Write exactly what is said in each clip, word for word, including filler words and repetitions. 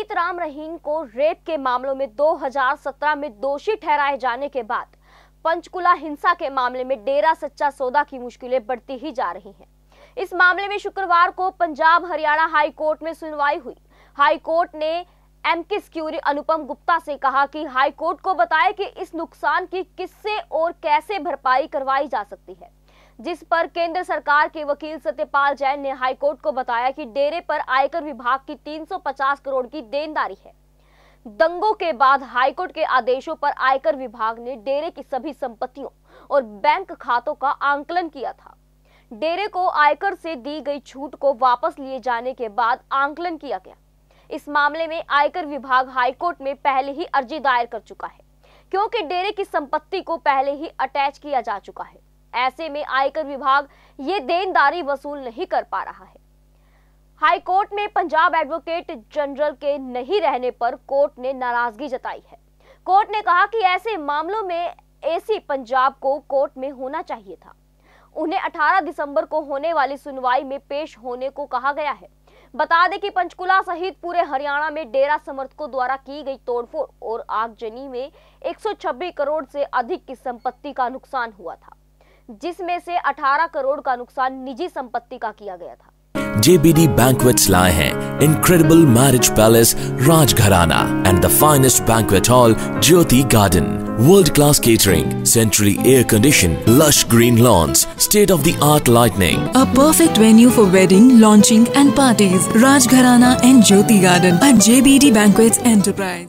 जीत राम रहीम को रेप के मामलों में दो हज़ार सत्रह में दोषी ठहराए जाने के बाद पंचकुला हिंसा के मामले में डेरा सच्चा सौदा की मुश्किलें बढ़ती ही जा रही हैं। इस मामले में शुक्रवार को पंजाब हरियाणा हाई कोर्ट में सुनवाई हुई। हाई कोर्ट ने एमकिस क्यूरी अनुपम गुप्ता से कहा कि हाई कोर्ट को बताया कि इस नुकसान की किससे और कैसे भरपाई करवाई जा सकती है, जिस पर केंद्र सरकार के वकील सत्यपाल जैन ने हाईकोर्ट को बताया कि डेरे पर आयकर विभाग की तीन सौ पचास करोड़ की देनदारी है। दंगों के बाद हाईकोर्ट के आदेशों पर आयकर विभाग ने डेरे की सभी संपत्तियों और बैंक खातों का आंकलन किया था। डेरे को आयकर से दी गई छूट को वापस लिए जाने के बाद आंकलन किया गया। इस मामले में आयकर विभाग हाईकोर्ट में पहले ही अर्जी दायर कर चुका है, क्योंकि डेरे की संपत्ति को पहले ही अटैच किया जा चुका है। ऐसे में आयकर विभाग ये देनदारी वसूल नहीं कर पा रहा है। हाई कोर्ट में पंजाब एडवोकेट जनरल के नहीं रहने पर कोर्ट ने नाराजगी जताई है। कोर्ट ने कहा कि ऐसे मामलों में एसी पंजाब को कोर्ट में होना चाहिए था। उन्हें अठारह दिसंबर को होने वाली सुनवाई में पेश होने को कहा गया है। बता दें कि पंचकुला सहित पूरे हरियाणा में डेरा समर्थकों द्वारा की गई तोड़फोड़ और आगजनी में एक सौ छब्बीस करोड़ से अधिक की संपत्ति का नुकसान हुआ था, जिसमें से अठारह करोड़ का नुकसान निजी संपत्ति का किया गया था। J B D Banquets लाए हैं incredible marriage palace Rajgharana and the finest banquet hall Jyoti Garden, world class catering, centrally air conditioned, lush green lawns, state of the art lighting, a perfect venue for wedding, launching and parties. Rajgharana and Jyoti Garden at J B D Banquets Enterprise।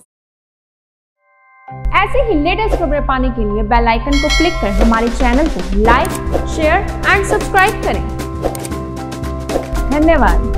ऐसे ही latest खबरें पाने के लिए bell icon को click कर हमारे channel को like, share and subscribe करें। धन्यवाद।